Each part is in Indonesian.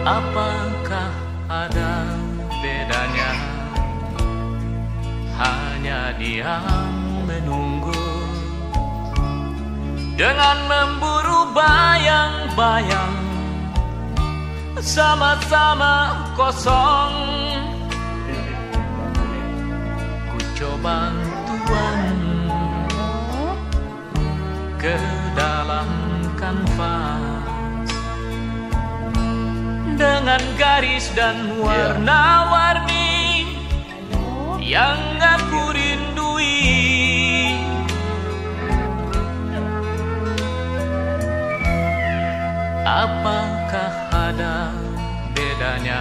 Apakah ada bedanya? Hanya diam menunggu dengan memburu bayang-bayang, sama-sama kosong. Ku coba tuang ke dalam kanvas dengan garis dan warna-warni yang aku rindui. Apakah ada bedanya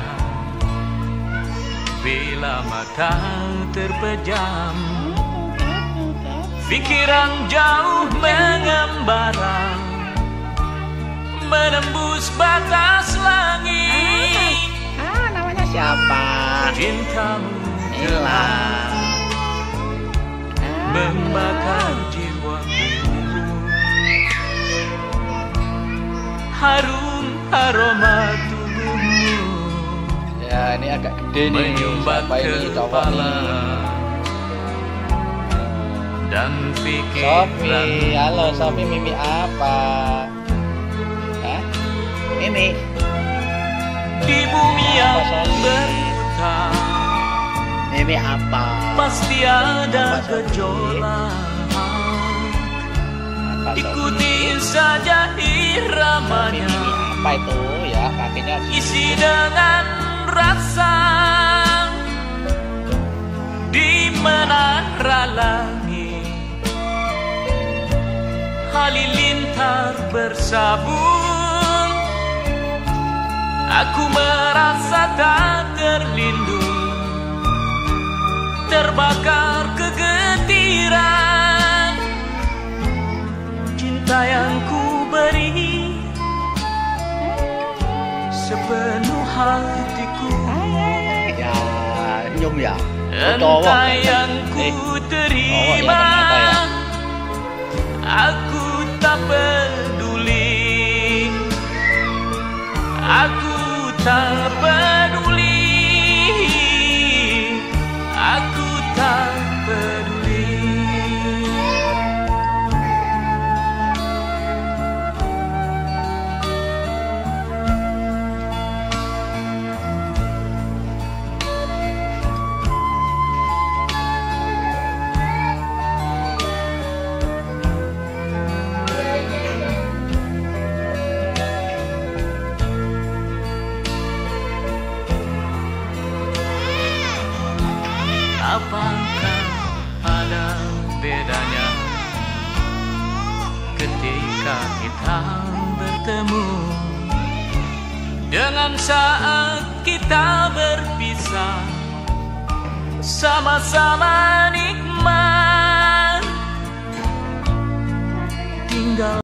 bila mata terpejam, pikiran jauh mengembara, menembus batas langit. Namanya siapa? Cintamu telah membakar jiwaku. Harum aroma tubuhmu, Ya ini agak gede nih. menyumbat Siapa ini cowok kepala nih? dan Sofi, pikiran. halo Sofi, Mimi apa? Hah? Mimi? Di bumi Apa, yang Sofi? berputar Mimi apa? pasti ada Apa, Sofi? gejolak. Apa, Sofi? Ikuti saja Sofi, iramanya, Mimi apa itu ya? Kakinya isi dengan rasa di menara langit. Halilintar bersabung, aku merasa tak terlindung, terbakar kegetiran. Cinta yang ku beri sepenuh hatiku, ya nyum ya. entah yang ku terima, ternyata ya. aku tak peduli, aku tak peduli, aku tak peduli. Apakah ada bedanya ketika kita bertemu dengan saat kita berpisah? Sama-sama nikmat tinggal